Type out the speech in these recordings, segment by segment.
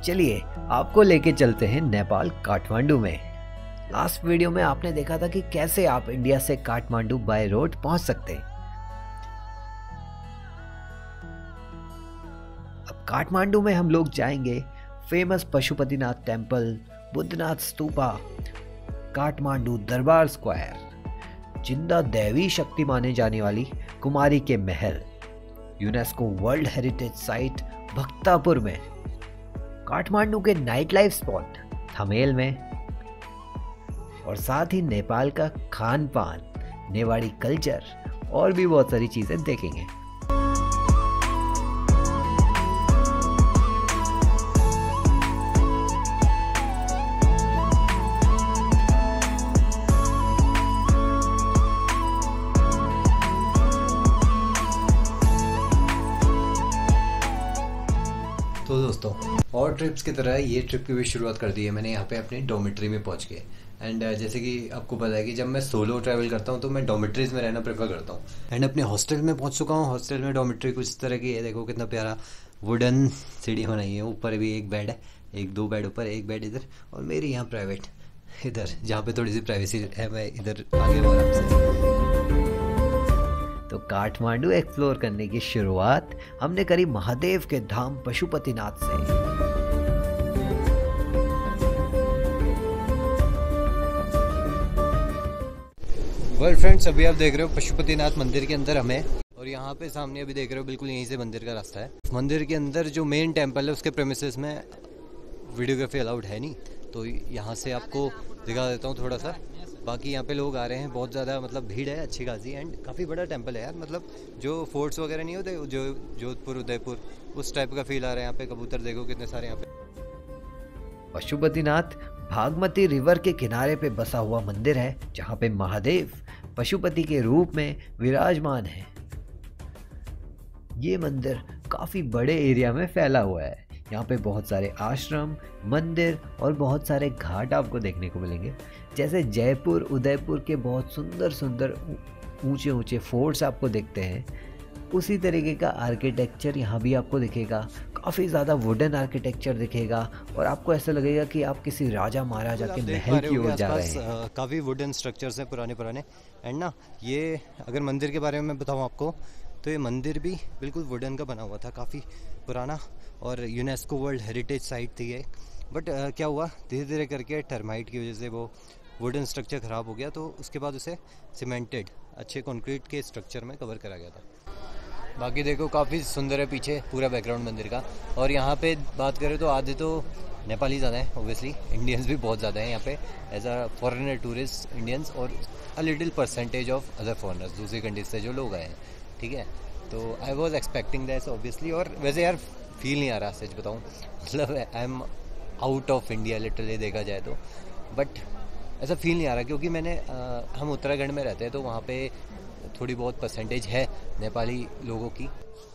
चलिए आपको लेके चलते हैं नेपाल काठमांडू में। लास्ट वीडियो में आपने देखा था कि कैसे आप इंडिया से काठमांडू बाय रोड पहुंच सकते हैं। अब काठमांडू में हम लोग जाएंगे famous Pashupatinath temple, Buddhanath stupa, Kathmandu Durbar square, जिंदा दैवी शक्ति माने जाने वाली कुमारी के महल, UNESCO world heritage site Bhaktapur में, काठमांडू के नाइट लाइफ स्पॉट थमेल में, और साथ ही नेपाल का खान पान, नेवाड़ी कल्चर और भी बहुत सारी चीजें देखेंगे। तो दोस्तों, और ट्रिप्स की तरह ये ट्रिप की भी शुरुआत कर दी है मैंने यहाँ पे अपनी डॉर्मेट्री में पहुँच के। एंड जैसे कि आपको पता है कि जब मैं सोलो ट्रैवल करता हूँ तो मैं डॉर्मेट्रीज में रहना प्रेफर करता हूँ। एंड अपने हॉस्टल में पहुँच चुका हूँ। हॉस्टल में डॉर्मेट्री कुछ इस तरह की है, देखो कितना प्यारा वुडन सीढ़ी बनाई है। ऊपर भी एक बेड है, दो बेड ऊपर, एक बेड इधर, और मेरी यहाँ प्राइवेट इधर, जहाँ पे थोड़ी सी प्राइवेसी है, मैं इधर आगे हूँ आराम से। तो काठमांडू एक्सप्लोर करने की शुरुआत हमने करी महादेव के धाम पशुपतिनाथ से। वेल फ्रेंड्स, अभी आप देख रहे हो पशुपतिनाथ मंदिर के अंदर हमें, और यहाँ पे सामने अभी देख रहे हो बिल्कुल यहीं से मंदिर का रास्ता है। मंदिर के अंदर जो मेन टेम्पल है उसके प्रेमिसेस में वीडियोग्राफी अलाउड है नहीं, तो यहाँ से आपको दिखा देता हूँ थोड़ा सा। बाकी यहाँ पे लोग आ रहे हैं, बहुत ज़्यादा मतलब भीड़ है अच्छी खासी। एंड काफ़ी बड़ा टेम्पल है यार, मतलब जो फोर्ट्स वगैरह नहीं होते, जो जोधपुर उदयपुर उस टाइप का फील आ रहा है यहाँ पे। कबूतर देखो कितने सारे यहाँ पे। पशुपतिनाथ भागमती रिवर के किनारे पे बसा हुआ मंदिर है, जहाँ पे महादेव पशुपति के रूप में विराजमान है। ये मंदिर काफी बड़े एरिया में फैला हुआ है। यहाँ पे बहुत सारे आश्रम, मंदिर और बहुत सारे घाट आपको देखने को मिलेंगे। जैसे जयपुर उदयपुर के बहुत सुंदर सुंदर ऊंचे ऊंचे फोर्ट्स आपको दिखते हैं, उसी तरीके का आर्किटेक्चर यहाँ भी आपको दिखेगा। काफ़ी ज़्यादा वुडन आर्किटेक्चर दिखेगा और आपको ऐसा लगेगा कि आप किसी राजा महाराजा के महल की ओर जा रहे हैं। काफ़ी वुडन स्ट्रक्चर्स हैं पुराने। एंड ना, ये अगर मंदिर के बारे में मैं बताऊँ आपको, तो ये मंदिर भी बिल्कुल वुडन का बना हुआ था, काफ़ी पुराना, और यूनेस्को वर्ल्ड हेरिटेज साइट थी ये। बट क्या हुआ, धीरे धीरे करके टर्माइट की वजह से वो वुडन स्ट्रक्चर ख़राब हो गया, तो उसके बाद उसे सीमेंटेड अच्छे कंक्रीट के स्ट्रक्चर में कवर करा गया था। बाकी देखो काफ़ी सुंदर है पीछे पूरा बैकग्राउंड मंदिर का। और यहाँ पे बात करें तो आधे तो नेपाली ज़्यादा हैं, ओबियसली इंडियंस भी बहुत ज़्यादा हैं यहाँ पे as a foreigner tourist Indians, और a little percentage of other foreigners दूसरी कंट्रीज से जो लोग आए हैं, ठीक है। तो I was expecting that obviously. और वैसे यार फील नहीं आ रहा, सच बताऊँ, मतलब I am out of India literally देखा जाए तो। बट ऐसा फील नहीं आ रहा, क्योंकि हम उत्तराखंड में रहते हैं, तो वहाँ पे थोड़ी बहुत परसेंटेज है नेपाली लोगों की।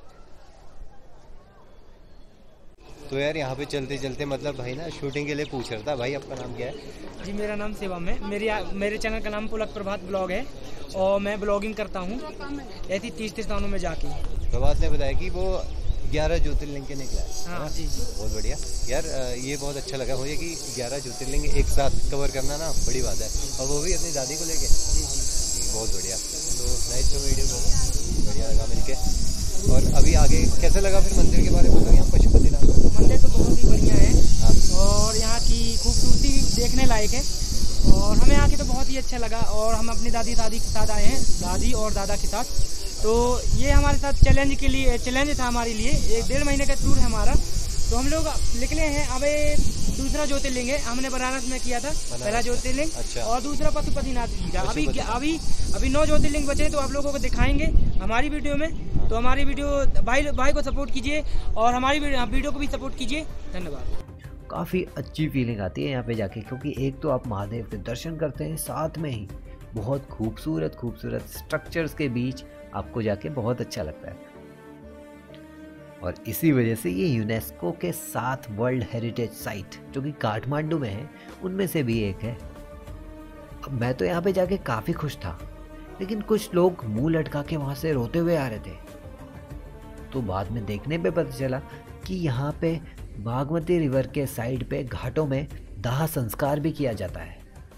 तो यार यहाँ पे चलते चलते मतलब भाई ना शूटिंग के लिए पूछ रहा था, भाई आपका नाम क्या है? जी मेरा नाम शिवम है। मेरे चैनल का नाम पुलक प्रभात ब्लॉग है, और मैं ब्लॉगिंग करता हूँ ऐसी 30 स्थानों में जाके। प्रभात ने बताया कि वो 11 ज्योतिर्लिंग के निकला है। हाँ जी, बहुत बढ़िया यार, ये बहुत अच्छा लगा मुझे कि 11 ज्योतिर्लिंग एक साथ कवर करना ना बड़ी बात है, और वो भी अपनी दादी को लेके। बहुत बढ़िया। तो नाइस वीडियो, बढ़िया लगा मिलके। और अभी आगे कैसा लगा फिर मंदिर के बारे में बताओ। यहाँ पशुपतिनाथ मंदिर तो बहुत ही बढ़िया है। हाँ। और यहाँ की खूबसूरती देखने लायक है, और हमें यहाँ के तो बहुत ही अच्छा लगा। और हम अपनी दादी के साथ आए हैं, दादी और दादा के साथ। तो ये हमारे साथ चैलेंज था हमारे लिए। 1-1.5 महीने का टूर है हमारा, तो हम लोग निकले हैं। अब दूसरा ज्योतिर्लिंग है, हमने बनारस में किया था पहला ज्योतिर्लिंग। अच्छा। और दूसरा पशुपतिनाथ जी का। अभी 9 ज्योतिर्लिंग बचे, तो आप लोगों को दिखाएंगे हमारी वीडियो में। तो हमारी वीडियो भाई को सपोर्ट कीजिए, और हमारी वीडियो को भी सपोर्ट कीजिए। धन्यवाद। काफ़ी अच्छी फीलिंग आती है यहाँ पे जाके, क्योंकि एक तो आप महादेव के दर्शन करते हैं, साथ में ही बहुत खूबसूरत स्ट्रक्चर्स के बीच आपको जाके बहुत अच्छा लगता है। और इसी वजह से ये यूनेस्को के 7 वर्ल्ड हेरिटेज साइट जो कि काठमांडू में है, उनमें से भी एक है। अब मैं तो यहाँ पे जाके काफ़ी खुश था, लेकिन कुछ लोग मुंह लटका के वहाँ से रोते हुए आ रहे थे। तो बाद में देखने पे पता चला कि यहाँ पे बागमती रिवर के साइड पे घाटों में दाह संस्कार भी किया जाता है।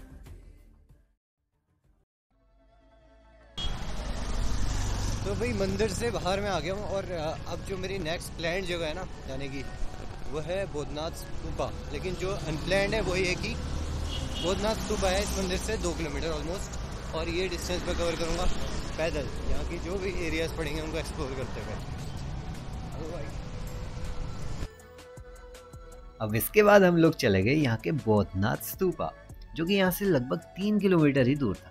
तो भाई मंदिर से बाहर मैं आ गया हूँ और अब जो मेरी नेक्स्ट प्लान्ड जगह है ना जाने की, वो है बोधनाथ स्तूपा। लेकिन जो अनप्लान्ड है वही है कि बोधनाथ स्तूपा है इस मंदिर से 2 किलोमीटर ऑलमोस्ट, और ये डिस्टेंस मैं कवर करूँगा पैदल। यहाँ की जो भी एरियाज पड़ेंगे उनको एक्सप्लोर करते हुए। अब इसके बाद हम लोग चले गए यहाँ के बोधनाथ स्तूपा, जो कि यहाँ से लगभग 3 किलोमीटर ही दूर था।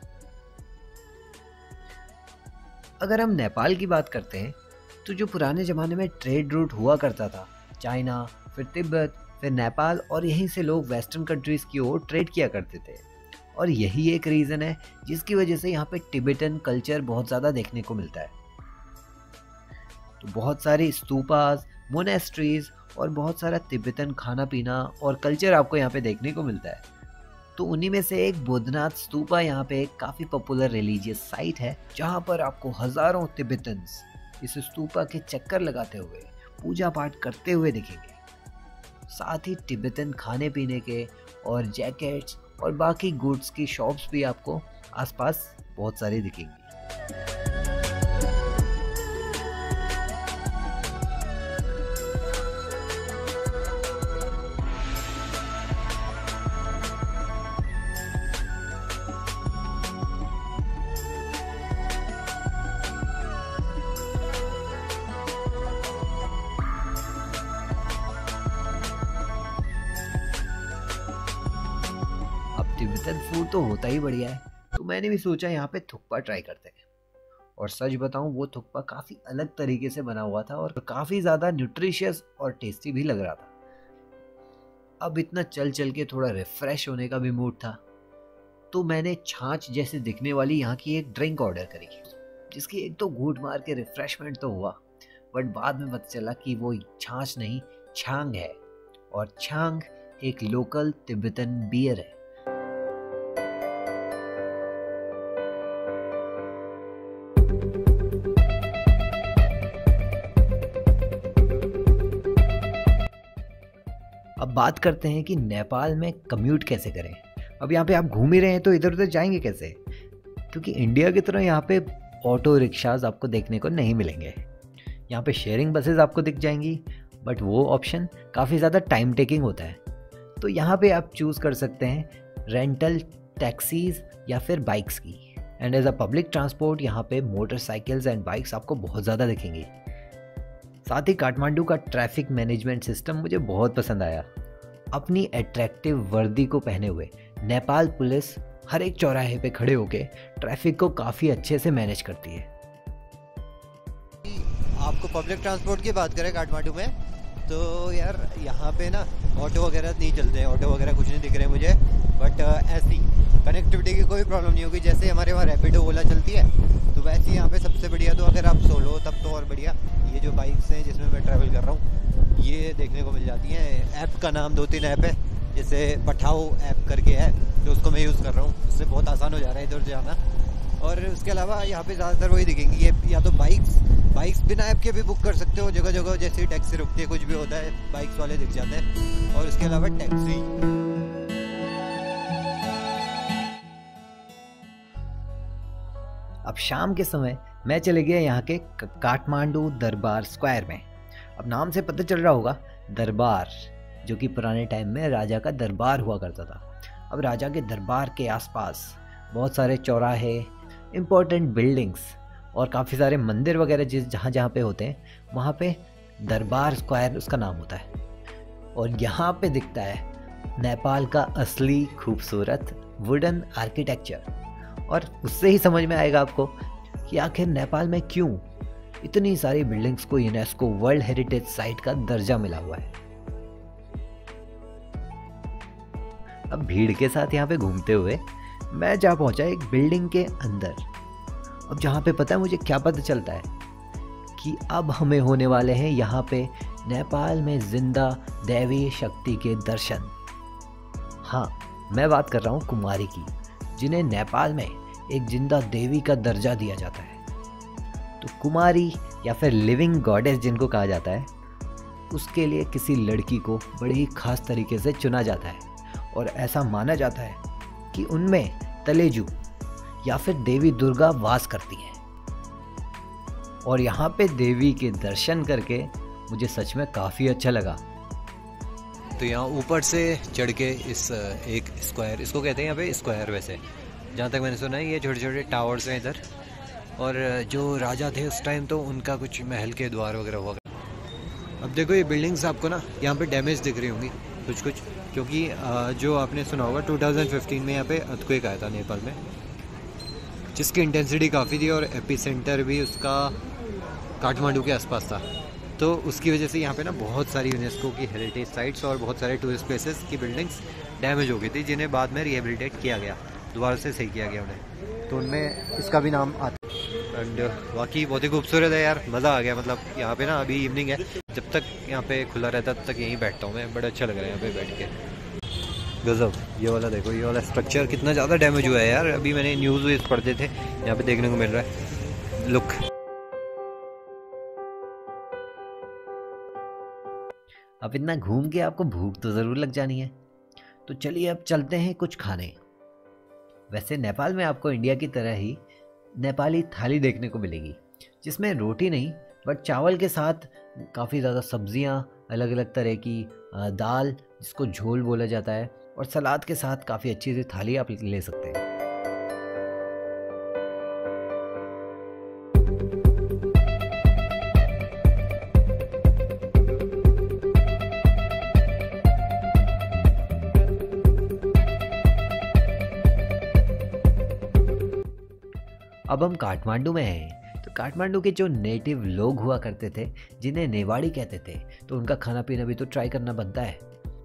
अगर हम नेपाल की बात करते हैं तो जो पुराने ज़माने में ट्रेड रूट हुआ करता था, चाइना, फिर तिब्बत, फिर नेपाल, और यहीं से लोग वेस्टर्न कंट्रीज़ की ओर ट्रेड किया करते थे। और यही एक रीज़न है जिसकी वजह से यहाँ पे टिबेटन कल्चर बहुत ज़्यादा देखने को मिलता है। तो बहुत सारी स्तूपास, मोनेस्ट्रीज और बहुत सारा तिब्बतन खाना पीना और कल्चर आपको यहाँ पे देखने को मिलता है। तो उन्हीं में से एक बोधनाथ स्तूपा यहाँ पे एक काफ़ी पॉपुलर रिलीजियस साइट है, जहाँ पर आपको हज़ारों तिब्बतन्स इस स्तूपा के चक्कर लगाते हुए पूजा पाठ करते हुए दिखेंगे। साथ ही तिब्बतन खाने पीने के और जैकेट्स और बाकी गुड्स की शॉप्स भी आपको आसपास बहुत सारी दिखेंगी। तिब्बतन फूड तो होता ही बढ़िया है, तो मैंने भी सोचा यहाँ पे थुक्पा ट्राई करते हैं। और सच बताऊँ, वो थुक्पा काफ़ी अलग तरीके से बना हुआ था और काफ़ी ज़्यादा न्यूट्रिशियस और टेस्टी भी लग रहा था। अब इतना चल चल के थोड़ा रिफ्रेश होने का भी मूड था, तो मैंने छाछ जैसे दिखने वाली यहाँ की एक ड्रिंक ऑर्डर करी, जिसकी एक तो घूंट मार के रिफ्रेशमेंट तो हुआ, बट बाद में पता चला कि वो छाछ नहीं, छांग है। और छांग एक लोकल तिब्बतन बियर है। अब बात करते हैं कि नेपाल में कम्यूट कैसे करें। अब यहाँ पे आप घूम ही रहे हैं तो इधर उधर जाएंगे कैसे, क्योंकि इंडिया की तरह यहाँ पे ऑटो रिक्शाज आपको देखने को नहीं मिलेंगे। यहाँ पे शेयरिंग बसेस आपको दिख जाएंगी, बट वो ऑप्शन काफ़ी ज़्यादा टाइम टेकिंग होता है। तो यहाँ पे आप चूज़ कर सकते हैं रेंटल टैक्सीज या फिर बाइक्स की। And as a public transport यहाँ पे मोटरसाइकिल्स एंड बाइक्स आपको बहुत ज़्यादा दिखेंगी। साथ ही काठमांडू का ट्रैफिक मैनेजमेंट सिस्टम मुझे बहुत पसंद आया। अपनी अट्रैक्टिव वर्दी को पहने हुए नेपाल पुलिस हर एक चौराहे पे खड़े होके ट्रैफिक को काफ़ी अच्छे से मैनेज करती है। आपको पब्लिक ट्रांसपोर्ट की बात करें काठमांडू में, तो यार यहाँ पे ना ऑटो वगैरह नहीं चलते हैं, ऑटो वगैरह कुछ नहीं दिख रहे मुझे। बट ऐसी कनेक्टिविटी की कोई प्रॉब्लम नहीं होगी। जैसे हमारे वहाँ रैपिडो ओला चलती है, तो वैसे ही यहाँ पे सबसे बढ़िया, तो अगर आप सोलो तब तो और बढ़िया। ये जो बाइक्स हैं जिसमें मैं ट्रैवल कर रहा हूँ, ये देखने को मिल जाती हैं। ऐप का नाम 2-3 ऐप है, जैसे पठाओ ऐप करके है, तो उसको मैं यूज़ कर रहा हूँ। उससे बहुत आसान हो जा रहा है इधर जाना। और उसके अलावा यहाँ पे ज़्यादातर वही दिखेंगी, ये या तो बाइक्स बिना ऐप के भी बुक कर सकते हो। जगह जगह जैसे टैक्सी रुकती है, कुछ भी होता है, बाइक्स वाले दिख जाते हैं। और उसके अलावा टैक्सी, अब शाम के समय मैं चले गया यहाँ के काठमांडू दरबार स्क्वायर में। अब नाम से पता चल रहा होगा, दरबार, जो कि पुराने टाइम में राजा का दरबार हुआ करता था। अब राजा के दरबार के आसपास बहुत सारे चौराहे, इम्पोर्टेंट बिल्डिंग्स और काफ़ी सारे मंदिर वगैरह जहाँ पे होते हैं, वहाँ पे दरबार स्क्वायर उसका नाम होता है। और यहाँ पे दिखता है नेपाल का असली खूबसूरत वुडन आर्किटेक्चर। और उससे ही समझ में आएगा आपको कि आखिर नेपाल में क्यों इतनी सारी बिल्डिंग्स को यूनेस्को वर्ल्ड हेरिटेज साइट का दर्जा मिला हुआ है। अब भीड़ के साथ यहाँ पे घूमते हुए मैं जा पहुंचा एक बिल्डिंग के अंदर। अब जहाँ पे पता है मुझे क्या पता चलता है कि अब हमें होने वाले हैं यहाँ पे नेपाल में जिंदा दैवी शक्ति के दर्शन। हाँ, मैं बात कर रहा हूँ कुमारी की, जिन्हें नेपाल में एक जिंदा देवी का दर्जा दिया जाता है। तो कुमारी या फिर लिविंग गॉडेस जिनको कहा जाता है, उसके लिए किसी लड़की को बड़ी ही खास तरीके से चुना जाता है और ऐसा माना जाता है कि उनमें तलेजू या फिर देवी दुर्गा वास करती हैं। और यहाँ पे देवी के दर्शन करके मुझे सच में काफ़ी अच्छा लगा। तो यहाँ ऊपर से चढ़ के इस एक स्क्वायर, इसको कहते हैं यहाँ पे स्क्वायर, वैसे जहाँ तक मैंने सुना है ये छोटे छोटे टावर्स हैं इधर, और जो राजा थे उस टाइम तो उनका कुछ महल के द्वार वगैरह हुआ। अब देखो ये बिल्डिंग्स आपको ना यहाँ पे डैमेज दिख रही होंगी कुछ कुछ, क्योंकि जो आपने सुना होगा 2015 में यहाँ पे अर्थक्वेक आया था नेपाल में, जिसकी इंटेंसिटी काफ़ी थी और एपिसेंटर भी उसका काठमांडू के आसपास था। तो उसकी वजह से यहाँ पे ना बहुत सारी यूनेस्को की हेरिटेज साइट्स और बहुत सारे टूरिस्ट प्लेसेस की बिल्डिंग्स डैमेज हो गई थी, जिन्हें बाद में रिहेबिलिटेट किया गया, दोबारा से सही किया गया उन्हें, तो उनमें इसका भी नाम आता है। एंड बाकी बहुत ही खूबसूरत है यार, मज़ा आ गया। मतलब यहाँ पे ना अभी इवनिंग है, जब तक यहाँ पे खुला रहता है तब तक यहीं बैठता हूँ मैं, बड़ा अच्छा लग रहा है यहाँ पे बैठ के। गजब, ये वाला देखो, ये वाला स्ट्रक्चर कितना ज़्यादा डैमेज हुआ है यार। अभी मैंने न्यूज़ पढ़ते थे, यहाँ पे देखने को मिल रहा है। लुक, अब इतना घूम के आपको भूख तो ज़रूर लग जानी है, तो चलिए अब चलते हैं कुछ खाने। वैसे नेपाल में आपको इंडिया की तरह ही नेपाली थाली देखने को मिलेगी, जिसमें रोटी नहीं बट चावल के साथ काफ़ी ज़्यादा सब्जियां, अलग अलग तरह की दाल जिसको झोल बोला जाता है, और सलाद के साथ काफ़ी अच्छी सी थाली आप ले सकते हैं। अब हम काठमांडू में हैं, तो काठमांडू के जो नेटिव लोग हुआ करते थे, जिन्हें नेवाड़ी कहते थे, तो उनका खाना पीना भी तो ट्राई करना बनता है।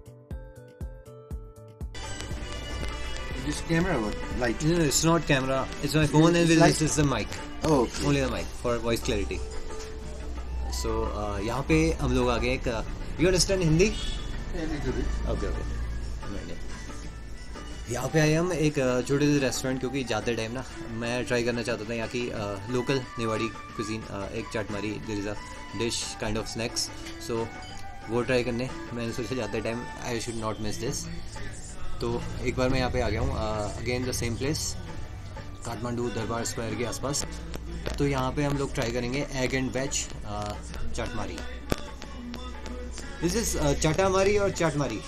This camera or light? No, it's not camera. It's my phone and It's this is the mic. Oh, okay. Only the mic for voice clarity. So यहाँ पे हम लोग आ गए एक, you understand Hindi? Yeah, little bit. Okay, okay. यहाँ पे आए हम एक छोटे से रेस्टोरेंट, क्योंकि जाते टाइम ना मैं ट्राई करना चाहता था यहाँ की लोकल नेवाड़ी कुजीन, एक chatamari, there is a dish kind of snacks, so वो ट्राई करने मैंने सोचा जाते time I should not miss this. तो एक बार मैं यहाँ पे आ गया हूँ, again the same place, Kathmandu Durbar square के आसपास। तो यहाँ पे हम लोग ट्राई करेंगे egg and veg chatamari. This is chatamari और chatamari?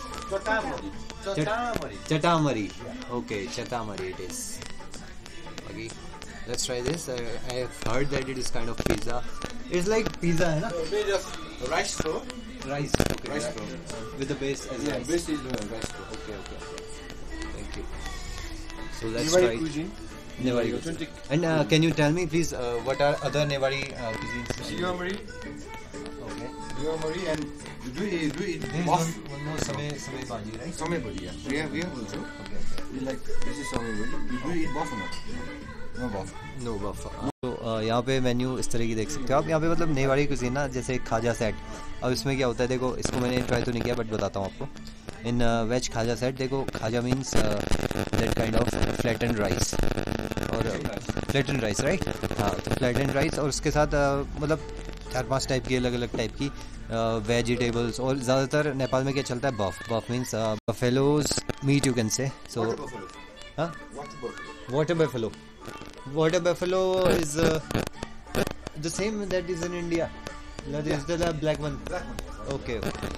Chatamari. Okay, chatamari it is. Okay, let's try this. I have heard that it is kind of pizza. It's like pizza, है ना? Just rice roll. Rice. Okay. Rice roll. With the base as Yeah, rice. base is rice roll. Okay. Thank you. So let's Newari try it. cuisine. Newari cuisine. And can you tell me please what are other Newari cuisines? Sigamari. Okay. Sigamari and you do it There is buff. one more Samay Bhaji, right? Samebari, yeah. We have also. Okay. We like this is Samebari. You do it buff or not? No buff. No buff. तो यहाँ पे menu इस तरह की देख सकते हो आप। यहाँ पे मतलब नेवाड़ी कुजीन ना, जैसे खाजा सेट। अब इसमें क्या होता है देखो, इसको मैंने ट्राई तो नहीं किया बट बताता हूँ आपको। इन वेज खाजा सेट देखो, khaja means that kind of flat and rice, और फ्लैट एंड राइस राइट, हाँ, तो फ्लैट एंड राइस, और उसके साथ मतलब 4-5 टाइप की अलग अलग टाइप की वेजिटेबल्स, और ज़्यादातर नेपाल में क्या चलता है, buff means buffalo's meat you can say. So हाँ, water buffalo, water buffalo is the same that is in India. That is the black one. Okay.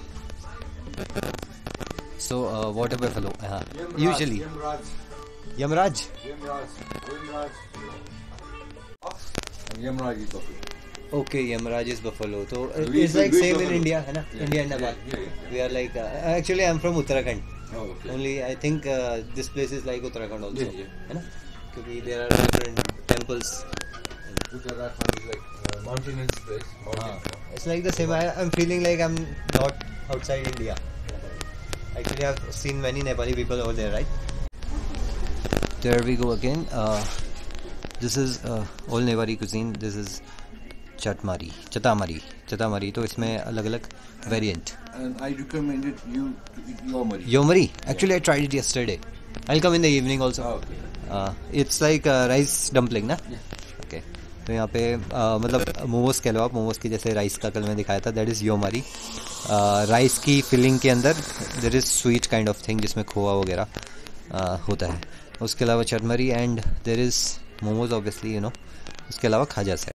So water buffalo. Usually. Yamraj. Yamraj is buffalo. Okay, Yamraj is buffalo. So We it's like do same in buffalo. India, है ना? India and Nepal. Yeah. We are like actually I'm from Uttarakhand. Oh, okay. Only I think this place is like Uttarakhand also. Yeah. है ना? क्योंकि there are different temples. Uttarakhand is like mountainous place. It's like the same. I'm feeling like I'm not outside India. Actually, I've seen many Nepali people over there, right? There we go again. This is all Nepali cuisine. This is chatamari. तो इसमें अलग-अलग variant. And I recommended you to eat yomari. Yomari. Actually, I tried it yesterday. I'll come in the evening also. Oh, okay. It's like rice dumpling, na? Yeah. Okay. तो यहाँ पे मतलब मोमोज़ कह लो आप, मोमोज़ की जैसे राइस का कल मैं दिखाया था, दैट इज़ योमरी। राइस की फिलिंग के अंदर there is sweet kind of thing जिसमें खोआ वगैरह होता है। उसके अलावा chatamari and there is momos obviously, उसके अलावा खाजास है।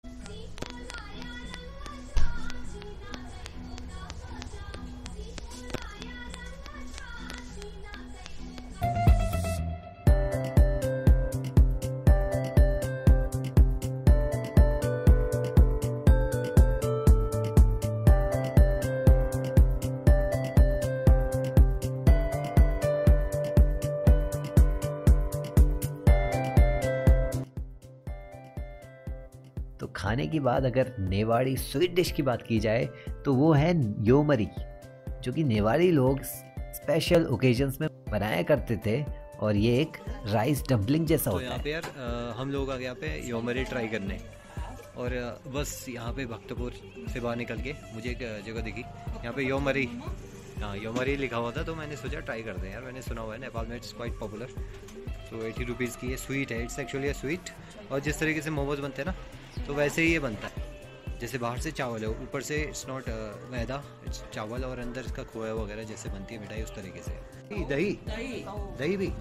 तो खाने के बाद अगर नेवाड़ी स्वीट डिश की बात की जाए तो वो है योमरी, जो कि नेवाड़ी लोग स्पेशल ओकेजन्स में बनाया करते थे, और ये एक राइस डम्पलिंग जैसा तो होता यहाँ है। पे यार हम लोग आ गए यहाँ पे योमरी ट्राई करने, और बस यहाँ पे भक्तपुर से बाहर निकल के मुझे एक जगह दिखी, यहाँ पे योमरी, हाँ योमरी लिखा हुआ था, तो मैंने सोचा ट्राई करते हैं यार। मैंने सुना हुआ है नेपाल में इट्स क्वाइट पॉपुलर। तो 80 रुपीज़ की ये स्वीट है, इट्स एक्चुअली स्वीट। और जिस तरीके से मोमोज बनते हैं ना, तो वैसे ही ये बनता है, जैसे बाहर से चावल है, ऊपर से इट्स नॉट मैदा, इट्स चावल, और अंदर इसका खोया वगैरह जैसे बनती है मिठाई उस तरीके से। दही दही भी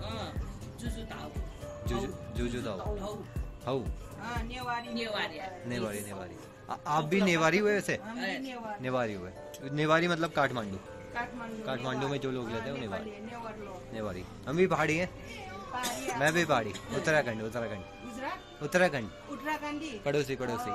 जूजू दाओ हाउ नेवारी आप भी नेवारी हुए वैसे? नेवारी हुए। नेवारी मतलब काठमांडू। काठमांडू में जो लोग रहते हैं वो नेवारी। हम भी पहाड़ी हैं। मैं भी पहाड़ी। उत्तराखंड पड़ोसी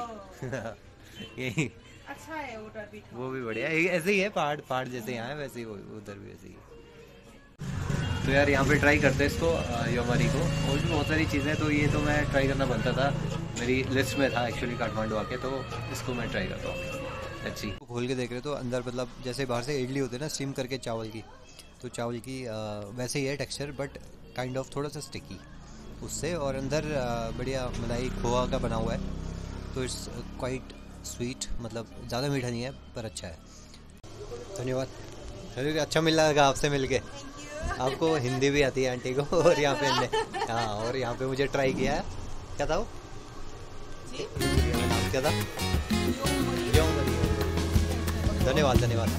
यही। अच्छा है उधर भी। वो भी बढ़िया ऐसे ही है, पहाड़ जैसे यहाँ है वैसे ही उधर भी वैसे ही। तो यार यहाँ पे ट्राई करते हैं इसको, योमरी को। और भी बहुत सारी चीज़ें, तो ये तो मैं ट्राई करना बनता था, मेरी लिस्ट में था एक्चुअली काठमांडू आके, तो इसको मैं ट्राई करता हूँ। अच्छी खोल के देख रहे हो तो अंदर मतलब जैसे बाहर से इडली होती है ना स्टीम करके चावल की, तो चावल की वैसे ही है टेक्सचर, बट काइंड ऑफ थोड़ा सा स्टिकी उससे, और अंदर बढ़िया मलाई खोआ का बना हुआ है, तो इट्स क्वाइट स्वीट, मतलब ज़्यादा मीठा नहीं है पर अच्छा है। धन्यवाद, चलिए अच्छा मिल लगा आपसे मिलके। आपको हिंदी भी आती है आंटी को, और यहाँ पे हाँ, और यहाँ पे मुझे ट्राई किया है। क्या था वो नाम क्या था? धन्यवाद।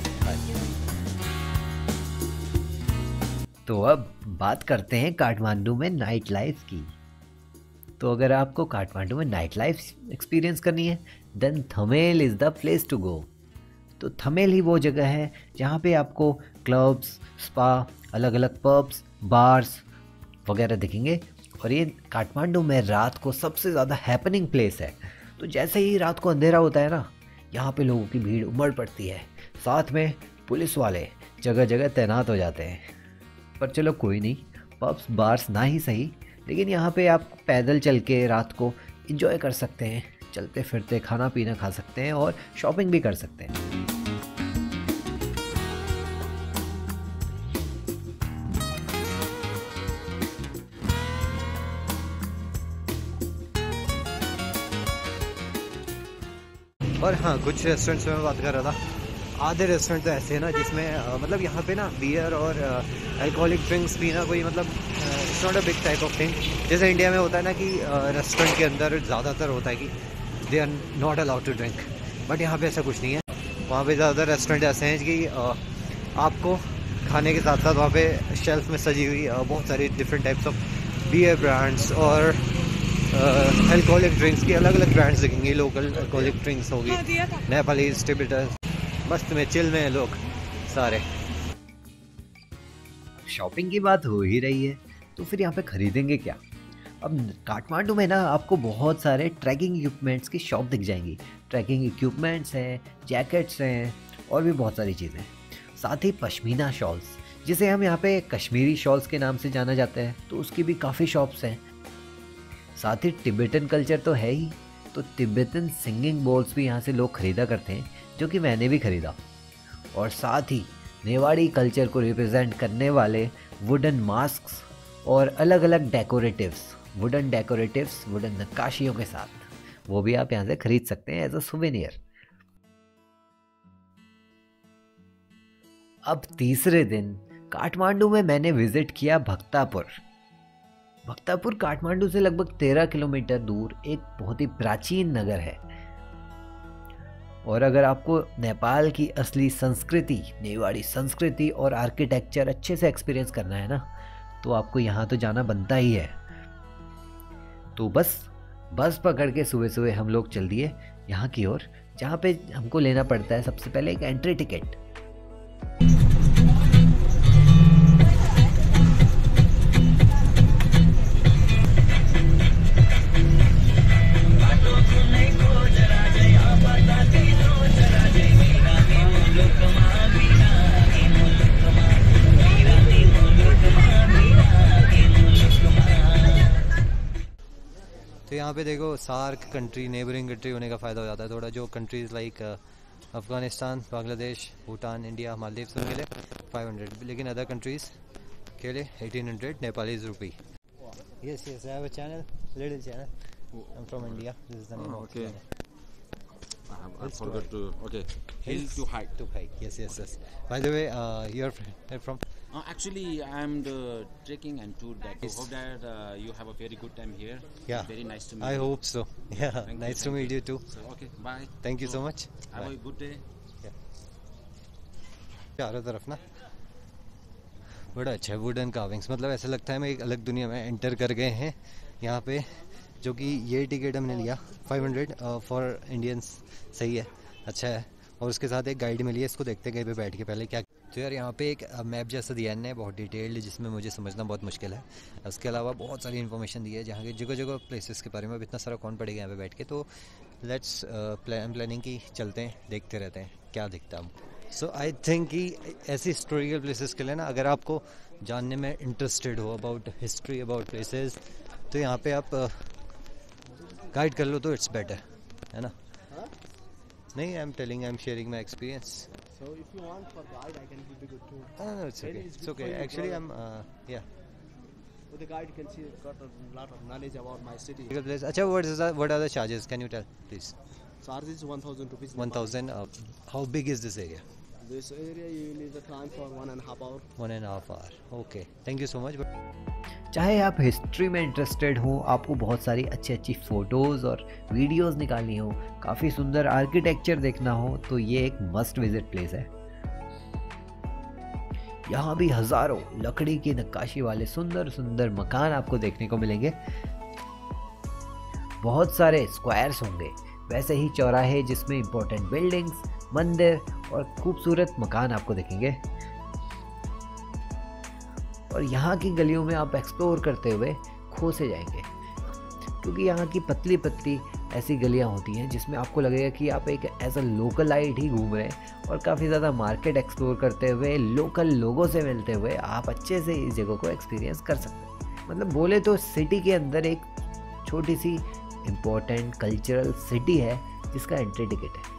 तो अब बात करते हैं काठमांडू में नाइट लाइफ की। तो अगर आपको काठमांडू में नाइट लाइफ एक्सपीरियंस करनी है, then Thamel is the place to go. तो थमेल ही वो जगह है जहाँ पे आपको क्लब्स, स्पा, अलग अलग पब्स, बार्स वगैरह दिखेंगे, और ये काठमांडू में रात को सबसे ज़्यादा हैपनिंग प्लेस है। तो जैसे ही रात को अंधेरा होता है ना, यहाँ पे लोगों की भीड़ उमड़ पड़ती है, साथ में पुलिस वाले जगह जगह तैनात हो जाते हैं। पर चलो कोई नहीं, पब्स बार्स ना ही सही, लेकिन यहाँ पे आप पैदल चल के रात को एंजॉय कर सकते हैं, चलते फिरते खाना पीना खा सकते हैं और शॉपिंग भी कर सकते हैं। और हाँ, कुछ रेस्टोरेंट्स में मैं बात कर रहा था, आधे रेस्टोरेंट तो ऐसे हैं ना जिसमें मतलब यहाँ पे ना बियर और अल्कोहलिक ड्रिंक्स पीना कोई मतलब it's not a big type of thing. जैसे इंडिया में होता है ना कि रेस्टोरेंट के अंदर ज़्यादातर होता है कि they are not allowed to drink, but यहाँ पे ऐसा कुछ नहीं है। वहाँ पे ज़्यादातर रेस्टोरेंट ऐसे हैं कि आपको खाने के साथ साथ वहाँ पे शेल्फ में सजी हुई बहुत सारी different types of beer brands और अल्कोहलिक ड्रिंक्स की अलग अलग ब्रांड्स दिखेंगी। लोकल अल्कोहलिक ड्रिंक्स होगी, नेपालीज, टिबेटन, मस्त में चिल में लोग सारे। शॉपिंग की बात हो ही रही है, तो फिर यहाँ पे खरीदेंगे क्या? अब काठमांडू में ना आपको बहुत सारे ट्रैकिंग इक्विपमेंट्स की शॉप दिख जाएंगी। ट्रैकिंग इक्विपमेंट्स हैं, जैकेट्स हैं, और भी बहुत सारी चीज़ें। साथ ही पश्मीना शॉल्स, जिसे हम यहाँ पे कश्मीरी शॉल्स के नाम से जाना जाता है, तो उसकी भी काफ़ी शॉप्स हैं। साथ ही तिब्बतन कल्चर तो है ही, तो तिब्बतन सिंगिंग बोल्स भी यहाँ से लोग ख़रीदा करते हैं, जो कि मैंने भी ख़रीदा। और साथ ही नेवाड़ी कल्चर को रिप्रेजेंट करने वाले वुडन मास्क्स और अलग अलग वुडन डेकोरेटिव्स, वुडन नक्काशियों के साथ, वो भी आप यहाँ से ख़रीद सकते हैं एज अ सुवेनियर। अब तीसरे दिन काठमांडू में मैंने विज़िट किया भक्तापुर। भक्तापुर काठमांडू से लगभग 13 किलोमीटर दूर एक बहुत ही प्राचीन नगर है। और अगर आपको नेपाल की असली संस्कृति, नेवाड़ी संस्कृति और आर्किटेक्चर अच्छे से एक्सपीरियंस करना है ना, तो आपको यहाँ तो जाना बनता ही है। तो बस पकड़ के सुबह सुबह हम लोग चल दिए यहाँ की ओर, जहाँ पे हमको लेना पड़ता है सबसे पहले एक एंट्री टिकट। तो यहाँ पे देखो सार्क कंट्री, नेबरिंग कंट्री होने का फ़ायदा हो जाता है थोड़ा। जो countries like Afghanistan, Bangladesh, Bhutan, India, Maldives, उनके लिए 500, लेकिन अदर कंट्रीज़ के लिए 1800 नेपालीज़ रुपी। Yes, I have a channel, little channel. I'm from India. This is the name of Okay. channel. I forgot to. Okay. Hill to hike. To hike. Yes. By the way, you're from? Actually, I'm the trekking and tour guide. Yes. Hope that you have a very good time here. Yeah. Very nice to meet I you. hope so. Yeah. Nice to meet you too. So, okay. Bye. Thank you so much. Have a good day. चारों तरफ ना बड़ा अच्छा है, wooden carvings, मतलब ऐसा लगता है मैं एक अलग दुनिया में एंटर कर गए हैं यहाँ पे। जो कि ये टिकट हमने लिया 500 फॉर इंडियंस, सही है, अच्छा है। और उसके साथ एक गाइड मिली है, इसको देखते गए पे बैठ के पहले क्या। तो यार यहाँ पे एक मैप जैसा दिया है बहुत डिटेल्ड, जिसमें मुझे समझना बहुत मुश्किल है। उसके अलावा बहुत सारी इन्फॉर्मेशन दी है जहाँ के जगह जगह प्लेसेस के बारे में। अब इतना सारा कौन पड़ेगा यहाँ पे बैठ के, तो लेट्स प्लानिंग की चलते हैं, देखते रहते हैं क्या दिखता है हमको। सो आई थिंक कि ऐसी हिस्टोरिकल प्लेसेस के लिए ना, अगर आपको जानने में इंटरेस्टेड हो अबाउट हिस्ट्री, अबाउट प्लेसेस, तो यहाँ पे आप गाइड कर लो तो इट्स बेटर, है ना? नहीं, I am telling, I am sharing my experience. So if you want for guide, I can give you good tour. No, it's okay. It's It's good okay. for you, Actually, brother. I'm yeah. With the guide, you can see got a lot of knowledge about my city. Good place. Acha, what are the charges? Can you tell, please? Charge is 1,000 rupees. 1,000. How big is this area? This area you need the time for 1.5 hour. 1.5 hour. Okay. Thank you so much. चाहे आप history में interested हो, आपको बहुत सारी अच्छी photos और videos निकालनी हो, काफ़ी सुंदर आर्किटेक्चर देखना हो, तो ये एक मस्ट विजिट प्लेस है। यहाँ भी हज़ारों लकड़ी की नक्काशी वाले सुंदर सुंदर मकान आपको देखने को मिलेंगे। बहुत सारे स्क्वायर्स होंगे, वैसे ही चौराहे जिसमें इंपॉर्टेंट बिल्डिंग्स, मंदिर और खूबसूरत मकान आपको दिखेंगे। और यहाँ की गलियों में आप एक्सप्लोर करते हुए खो से जाएंगे, क्योंकि यहाँ की पतली पतली ऐसी गलियाँ होती हैं जिसमें आपको लगेगा कि आप एक एज अ लोकलाइट ही घूम रहे हैं। और काफ़ी ज़्यादा मार्केट एक्सप्लोर करते हुए, लोकल लोगों से मिलते हुए आप अच्छे से इस जगह को एक्सपीरियंस कर सकते हैं। मतलब बोले तो सिटी के अंदर एक छोटी सी इम्पोर्टेंट कल्चरल सिटी है जिसका एंट्री टिकट है।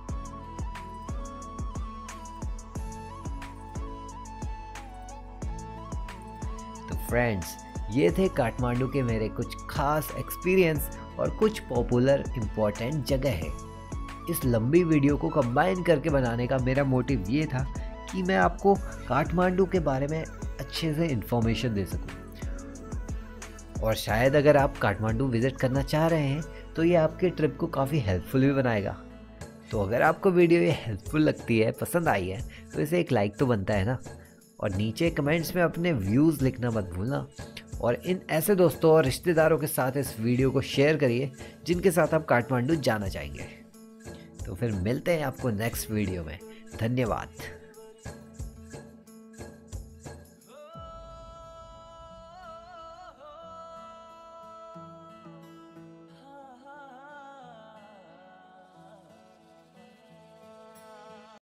तो फ्रेंड्स, ये थे काठमांडू के मेरे कुछ खास एक्सपीरियंस और कुछ पॉपुलर इम्पोर्टेंट जगह है। इस लंबी वीडियो को कंबाइन करके बनाने का मेरा मोटिव ये था कि मैं आपको काठमांडू के बारे में अच्छे से इन्फॉर्मेशन दे सकूं। और शायद अगर आप काठमांडू विज़िट करना चाह रहे हैं तो ये आपके ट्रिप को काफ़ी हेल्पफुल भी बनाएगा। तो अगर आपको वीडियो ये हेल्पफुल लगती है, पसंद आई है, तो इसे एक लाइक तो बनता है ना। और नीचे कमेंट्स में अपने व्यूज़ लिखना मत भूलना। और इन ऐसे दोस्तों और रिश्तेदारों के साथ इस वीडियो को शेयर करिए जिनके साथ आप काठमांडू जाना चाहेंगे। तो फिर मिलते हैं आपको नेक्स्ट वीडियो में। धन्यवाद।